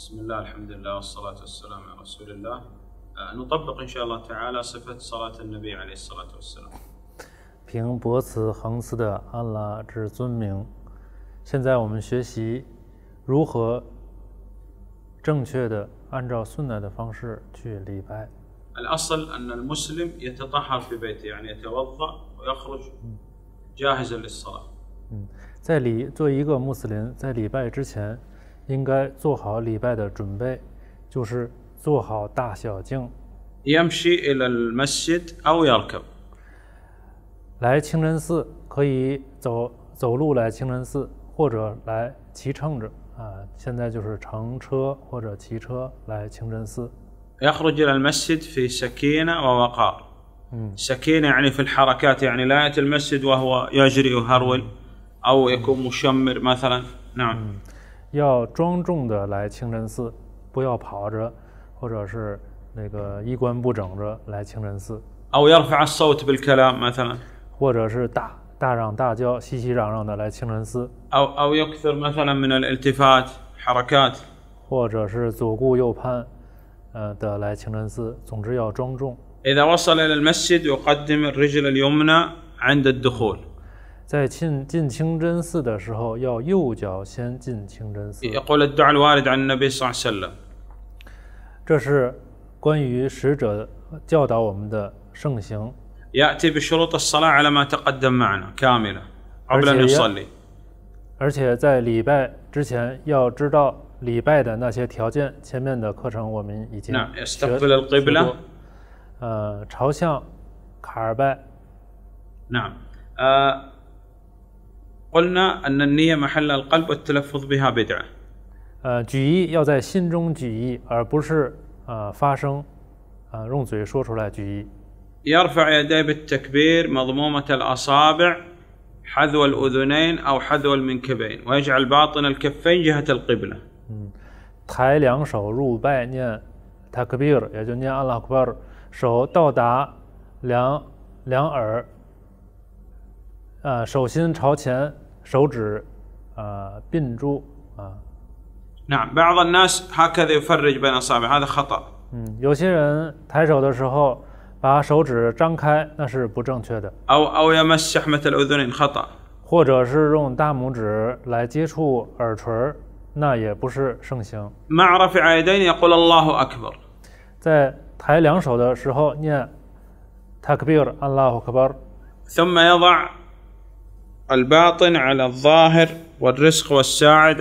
بسم الله الحمد لله والصلاة والسلام على رسول الله. نطبق إن شاء الله تعالى صفة صلاة النبي عليه الصلاة والسلام. 凭博此恒次的安拉之尊名，现在我们学习如何正确的按照顺乃的方式去礼拜。 الأصل أن المسلم يتطهر في بيته، يعني يتوضأ ويخرج جاهزا للصلاة. 做一个穆斯林，在礼拜之前，应该做好礼拜的准备，就是做好大小净。 يمشي إلى المسجد أو يركب. 来清真寺可以走路来清真寺，或者来骑乘着现在就是乘车或者骑车来清真寺。 يخرج إلى المسجد في سكينة ووقار. سكينة يعني في الحركات، يعني لا يأتي المسجد وهو يجري ويهرول أو يكون مشمر مثلا. نعم. 要庄重的来清真寺，不要跑着，或者是衣冠不整着来清真寺。 أو يرفع الصوت بالكلام مثلا. 或者是大嚷大叫、熙熙攘攘的来清真寺。 أو يكثر مثلا من الالتفات حركات. 或者是左顾右盼的来清真寺。总之要庄重。 إذا وصل إلى المسجد يقدم الرجل اليمنى عند الدخول. 在进清真寺的时候，要右脚先进清真寺。 يقول الدعاء الوارد عن النبي صلى الله عليه وسلم. 这是关于使者教导我们的圣行。 يأتي بشروط الصلاة على ما تقدم معنا كاملة قبل أن يصلي. 而且在礼拜之前要知道礼拜的那些条件，前面的课程我们已经学过。朝向卡尔拜。 نعم. قلنا أن النية محل القلب والتلفظ بها بدعة. 举意要在心中举意，而不是发声用嘴说出来举意。 يرفع يديه بالتكبير مضمومة الأصابع حذو الأذنين أو حذو المنكبين ويجعل باطن الكفين جهة القبلة. 抬两手入拜念 takbir， 也就念阿拉库巴尔，手到达两耳，手心朝前，手指并住 نعم. بعض الناس هكذا يفرج بين أصابع، هذا خطأ. 有些人抬手的时候把手指张开，那是不正确的。 أو يمس شحمة الأذنين خطأ. 或者是用大拇指来接触耳垂，那也不是圣行。 مع رفع يدين يقول الله أكبر. 在抬两手的时候念 takbir Allahu Akbar. ثم يضع الباطن على الظاهر والرزق والساعد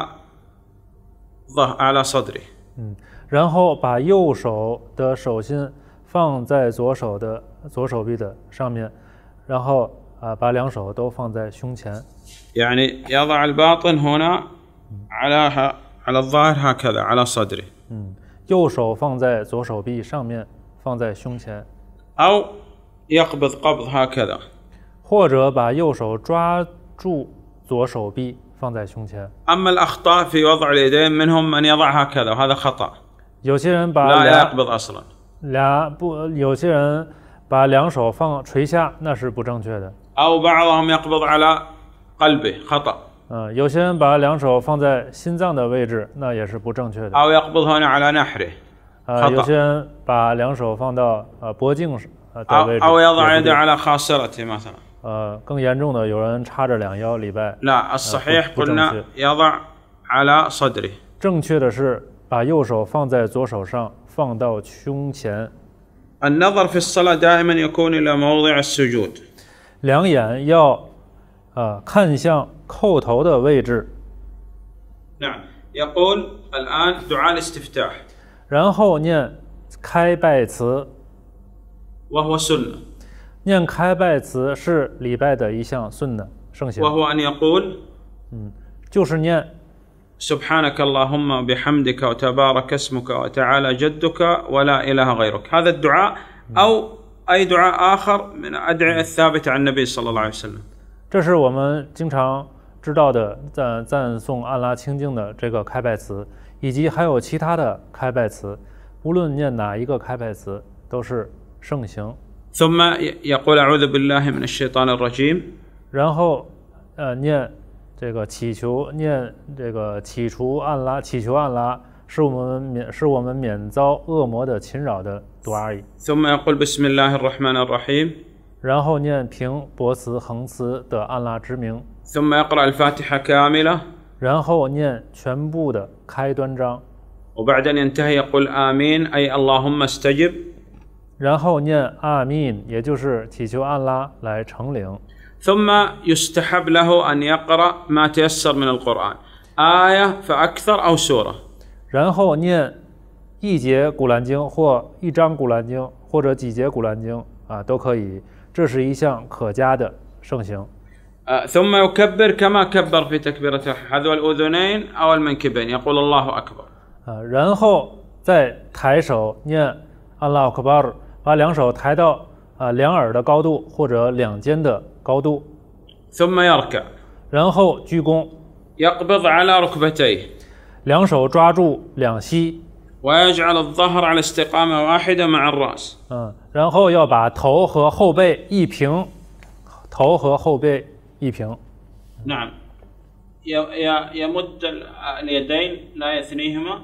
على صدره. 然后把右手的手心放在左手臂的上面，然后把两手都放在胸前。 يعني يضع الباطن هنا على الظاهر هكذا على صدره. 右手放在左手臂上面，放在胸前。 أو يقبض قبض هكذا. 或者把右手抓住左手臂放在胸前。 أما الأخطاء في وضع اليدين منهم من يضع هكذا وهذا خطأ. 有些人把 لا يقبض أصلا. 有些人把两手垂下，那是不正确的。 أو بعضهم يقبض على قلبه خطأ. 有些人把两手放在心脏的位置，那也是不正确的。 أو يقبض هنا على نحره. 有些人把两手放到脖颈的位置。 أو يضع يده على خاصرته مثلا. 更严重的，有人插着两腰礼拜。 لا الصحيح قلنا يضع على صدره. 正确的是把右手放在左手上，放到胸前。 النظر في الصلاة دائما يكون إلى موضع السجود. 两眼要看向叩头的位置。 نعم. يقول الآن دعاء الاستفتاح. 然后念开拜词。 وهو سنة. 念开拜词是礼拜的一项圣行。 وهو أن يقول 就是念 سبحانك اللهم بحمدك وتبارك اسمك وتعالى جدك ولا إله غيرك. هذا الدعاء أو أي دعاء آخر من الأدعية الثابتة عن النبي صلى الله عليه وسلم. 这是我们经常知道的赞颂安拉清净的这个开拜词，以及还有其他的开拜词，无论念哪一个开拜词都是圣行。 ثم يقول أعوذ بالله من الشيطان الرجيم. 然后念祈求按拉是我们免遭恶魔的侵扰的读而已。 ثم يقول بسم الله الرحمن الرحيم 然后念平薄慈恒慈的安拉之名， ثم يقرأ الفاتحة كاملة 然后念全部的开端章， وبعد أن ينتهي يقول آمين أي اللهم استجب 然后念阿密，也就是祈求安拉来承领。 ثم يستحب له أن يقرأ ما تيسر من القرآن آية فأكثر أو سورة 然后念一节古兰经或一章古兰经或者几节古兰经啊，都可以。这是一项可嘉的圣行。 ثم يكبر كما كبر في تكبيرة حذو الأذنين أو المنكبين يقول الله أكبر 然后再抬手念安拉克巴尔，把两手抬到两耳的高度或者两肩的高度， ثم يركع 然后鞠躬， يقبض على ركبتيه 两手抓住两膝， ويجعل الظهر على استقامة واحدة مع الرأس 然后要把头和后背一平，头和后背一平。 نعم يمد اليدين لا يثنيهما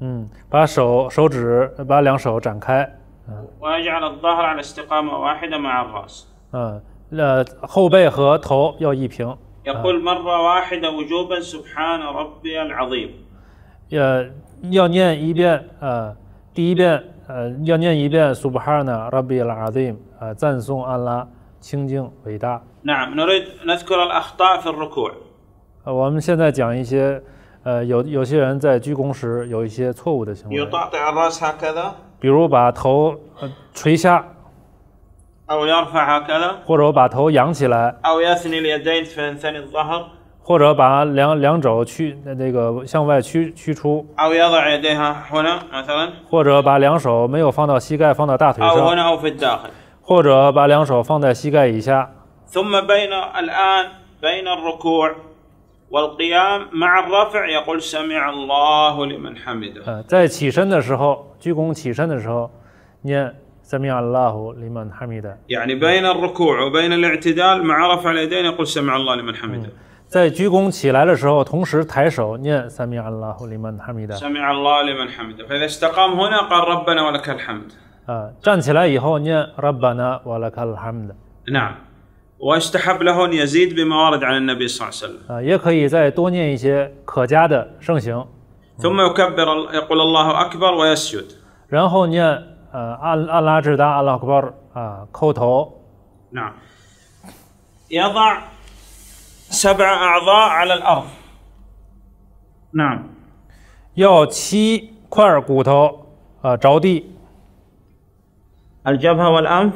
把两手展开， ويجعل الظهر على استقامة واحدة مع الرأس 后背和头要一平。 يقول مرة واحدة وجوبا سبحان ربي العظيم 要念一遍，第一遍要念一遍 Subhana Rabbil Azim 赞颂安拉清净伟大。 نعم نريد نذكر الأخطاء في الركوع 我们现在讲一些有些人在鞠躬时有一些错误的行为， يطأطئ الرأس هكذا 比如把头垂下， أو يرفع هكذا 或者把头仰起来， أو يثني اليدين فينثني الظهر 或者把两肘向外屈出， أو يضع يديها هنا مثلا 或者把两手没有放到膝盖，放到大腿 أو 上， هنا أو في الداخل 或者把两手放在膝盖以下。 ثم الآن بين الركوع والقيام مع الرفع يقول سمع الله لمن حمده 在起身的时候，鞠躬起身的时候，念 سمع الله لمن حمده يعني بين الركوع وبين الاعتدال مع رفع اليدين يقول سمع الله لمن حمده 在鞠躬起来的时候，同时抬手念 سمع الله لمن حمده سمع الله لمن حمده فإذا استقام هنا قال ربنا ولك الحمد 站起来以后念 ربنا ولك الحمد نعم ويستحب له أن يزيد بما ورد عن النبي صلى الله عليه وسلم 也可以再多念一些可嘉的圣行 ثم يكبر يقول الله أكبر ويسجد 然后念安拉至大安拉克巴尔叩头 نعم يضع 7 أعضاء على الأرض نعم 要7块骨头着地 الجبهة والأنف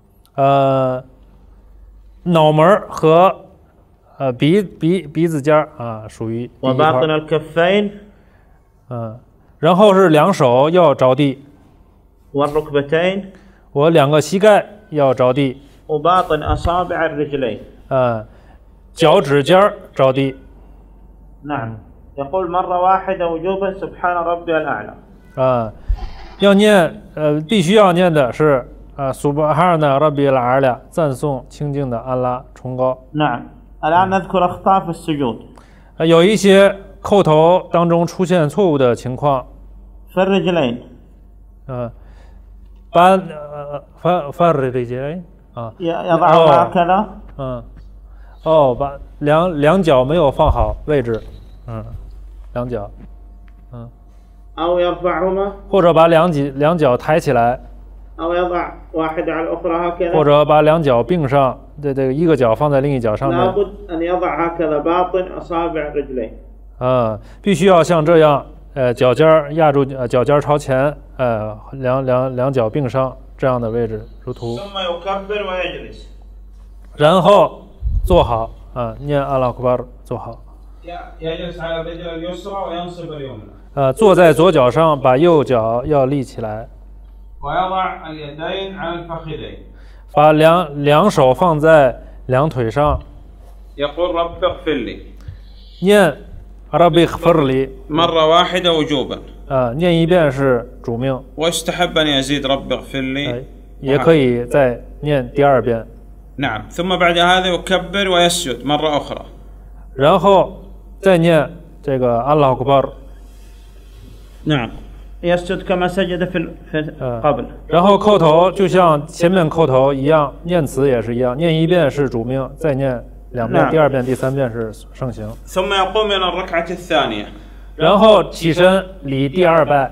脑门和鼻子尖属于第一块 وباطن الكفين 然后是两手要着地 والركبتين 我两个膝盖要着地 وباطن أصابع الرجلين 脚趾尖着地 نعم يقول مرة واحدة وجوبا سبحان ربي الأعلى 要念必须要念的是Subhana Rabbil A'la 赞颂清净的安拉崇高 نعم الآن نذكر أخطاء في السجود 有一些叩头当中出现错误的情况 في الرجلين 把الرجلين يضعها هكذا 把两脚没有放好位置两脚 أو يرفعهما 或者把两脚抬起来 أو يضع واحدة على الأخرى هكذا 或者把两脚并上这个一个脚放在另一脚上面 لابد أن يضع هكذا باطن أصابع رجليه 必须要像这样脚尖压住脚尖朝前两脚并上这样的位置如图 ثم يكبر ويجلس 然后坐好念阿拉库巴尔坐好 يجلس على الرجل اليسرى وينصب اليمنى 坐在左脚上把右脚要立起来 ويضع اليدين على الفخذين 把两手放在两腿上 يقول رب اغفر لي 念 ربي اغفر لي مرة واحدة وجوبا 念一遍是主命 واستحب أن يزيد رب اغفر لي 也可以再念第二遍 نعم ثم بعد هذا يكبر ويسجد مرة أخرى 然后再念这个安拉库巴尔 نعم يسجد كما سجد في قبل. 然后叩头就像前面叩头一样，念词也是一样，念一遍是主命，再念2遍，第2遍、第3遍是圣行。 ثم يقوم إلى الركعة الثانية. 然后起身礼第2拜。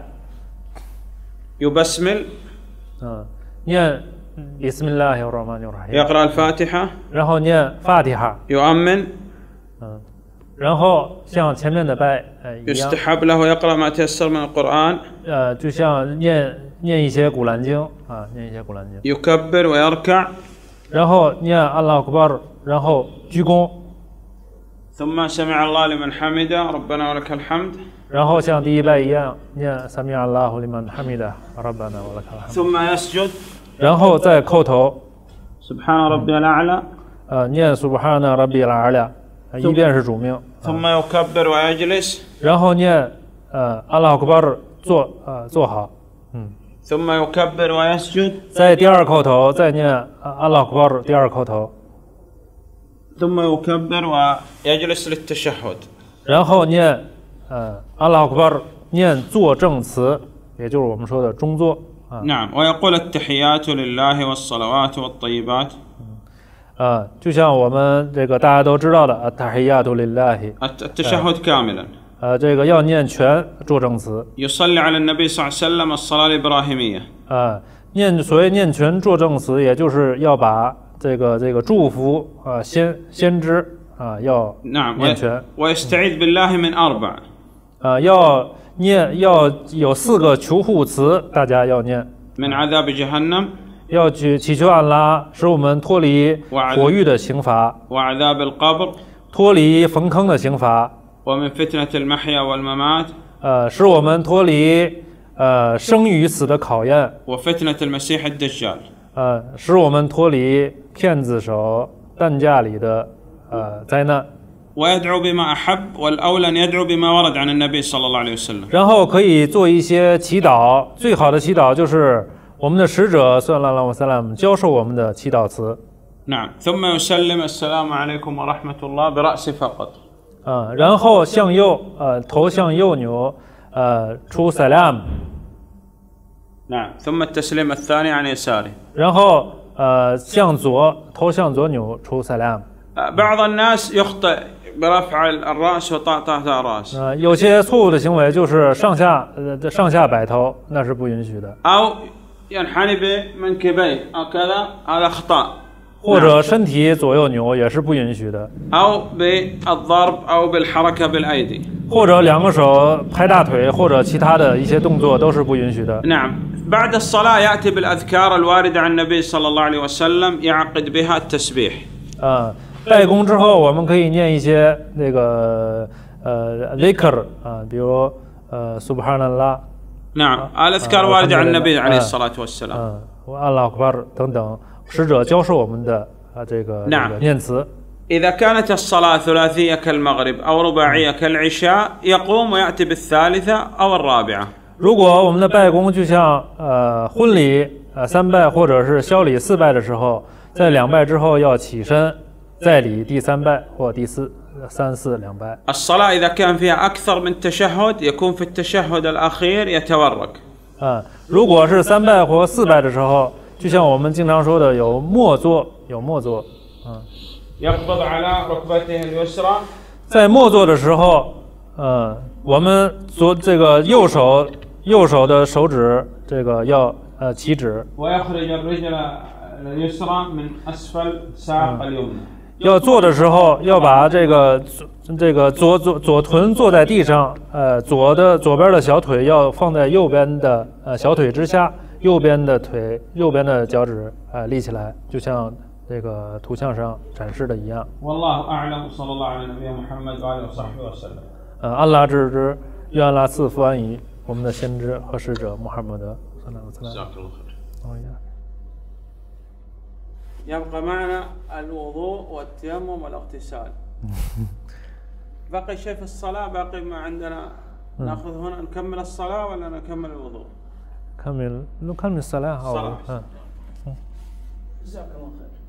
يبسمل. 念بسم الله الرحمن الرحيم. يقرأ الفاتحة. 然后念فاتحة. يؤمن. 然后像前面的拜一样。 يستحب له يقرأ ما تيسر من القرآن. 就像念一些古兰经啊，念一些古兰经。 يكبر ويركع. 然后念阿拉库巴尔，然后鞠躬。 ثم سمع الله لمن حمده ربنا ولك الحمد. 然后像第1拜一样念سمع الله لمن حمده ربنا ولك الحمد. ثم يسجد. 然后再叩头。 سبحان ربي الأعلى. 念 سبحان ربي الأعلى 1遍是主命。 ثم يكبر ويجلس. 然后念阿拉库巴尔坐好。 ثم يكبر ويسجد. 在第2叩头再念阿拉库巴尔第2叩头。 ثم يكبر ويجلس للتشهد. 然后念阿拉库巴尔念坐正词，也就是我们说的中坐。 نعم ويقول التحيات لله والصلوات والطيبات. 就像我们这个大家都知道的التحيات لله. التشهد كاملا. 这个要念全坐正词。 يصلي على النبي صلى الله عليه وسلم الصلاة الإبراهيمية. 所谓念全坐正词，也就是要把这个祝福先知要念全。 ويستعيذ بالله من 4. 要有4个求护词，大家要念。 من عذاب جهنم. 要去祈求安拉使我们脱离火狱的刑罚， وعذاب القبر. 脱离焚坑的刑罚， ومن فتنة المحيا والممات. 使我们脱离生与死的考验， وفتنة المسيح الدجال. 使我们脱离骗子手担架里的灾难。 ويدعو بما أحب والأولى أن يدعو بما ورد عن النبي صلى الله عليه وسلم. 然后可以做一些祈祷，最好的祈祷就是我们的使者صلى الله عليه وسلم教授我们的祈祷词。 نعم ثم يسلم السلام عليكم ورحمة الله برأسه فقط. 然后向右头向右扭出 salam. نعم ثم التسليم الثاني عن يساره. 然后向左头向左扭出 salam. بعض الناس يخطئ برفع الرأس وطأطأة الرأس. 有些错误的行为就是上下摆头，那是不允许的。 أو ينحني بمنكبيه أو كذا هذا خطأ. 或者身体左右扭也是不允许的。 أو بالضرب أو بالحركة بالأيدي. 或者2个手拍大腿，或者其他的一些动作都是不允许的。 نعم بعد الصلاة يأتي بالأذكار الواردة عن النبي صلى الله عليه وسلم يعقد بها التسبيح. 拜功之后，我们可以念一些那个ذكر 比如subhanallah. نعم الأذكار واردة عن النبي عليه الصلاة والسلام. 阿拉库巴尔等等，使者教授我们的这个念词。 إذا كانت الصلاة ثلاثية كالمغرب أو رباعية كالعشاء يقوم ويأتي بالثالثة أو الرابعة. 如果我们的拜功就像婚礼3拜或者是宵礼4拜的时候，在2拜之后要起身再礼第3拜或第3、4、2拜。 الصلاة إذا كان فيها أكثر من تشهد يكون في التشهد الأخير يتورك. 如果是3拜或4拜的时候，就像我们经常说的有默坐。 يقبض على ركبته اليسرى. 在默坐的时候，我们这个右手的手指这个要起指。 ويخرج الرجل اليسرى من أسفل ساق اليمنى. 要坐的时候要把这个左臀坐在地上，左边的小腿要放在右边的小腿之下，右边的脚趾立起来，就像这个图像上展示的一样。 والله أعلم صلى الله على نبينا محمد وآله وصحبه وسلم. 安拉知之，愿安拉赐福安于我们的先知和使者穆罕默德。 يبقى معنا الوضوء والتيمم والاغتسال. باقي شيء في الصلاة باقي ما عندنا نأخذ هنا نكمل الصلاة ولا نكمل الوضوء؟ نكمل الصلاة. جزاك الله خير.